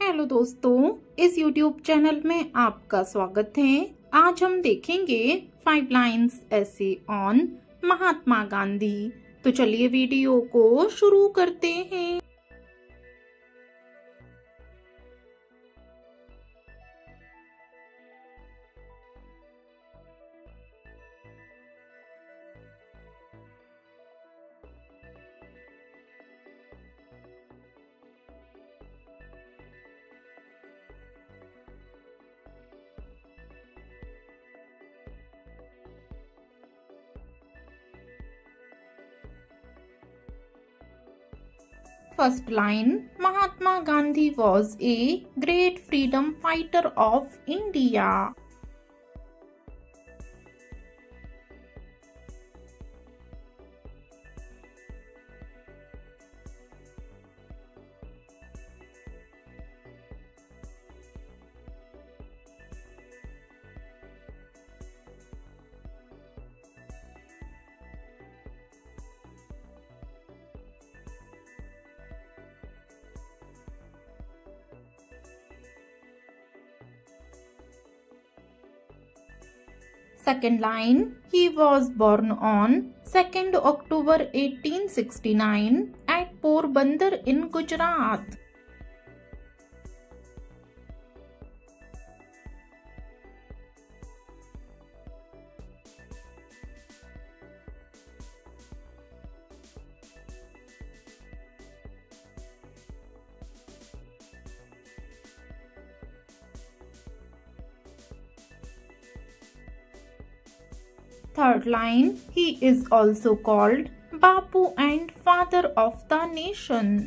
Hello दोस्तों, इस YouTube channel में आपका स्वागत है। आज हम देखेंगे 5 लाइन्स ऐसे ऑन महात्मा गांधी। तो चलिए वीडियो को शुरू करते हैं। First line, Mahatma Gandhi was a great freedom fighter of India. Second line, he was born on 2nd October 1869 at Porbandar in Gujarat. Third line, he is also called Bapu and father of the nation.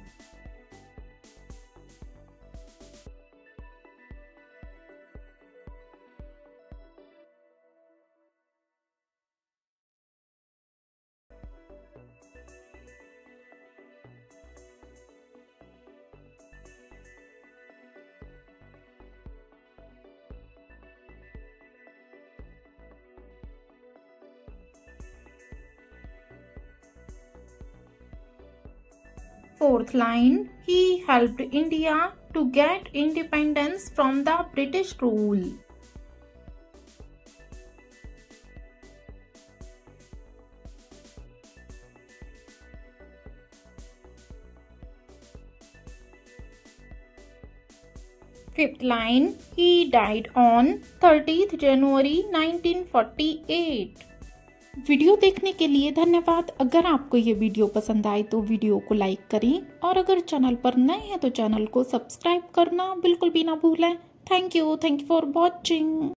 Fourth line, he helped India to get independence from the British rule. Fifth line, he died on 30th January 1948. Video देखने के लिए धन्यवाद। अगर आपको ये video पसंद आए तो वीडियो को लाइक करें और अगर चैनल पर नए हैं तो चैनल को सब्सक्राइब करना बिल्कुल भी ना भूलें। Thank you for watching.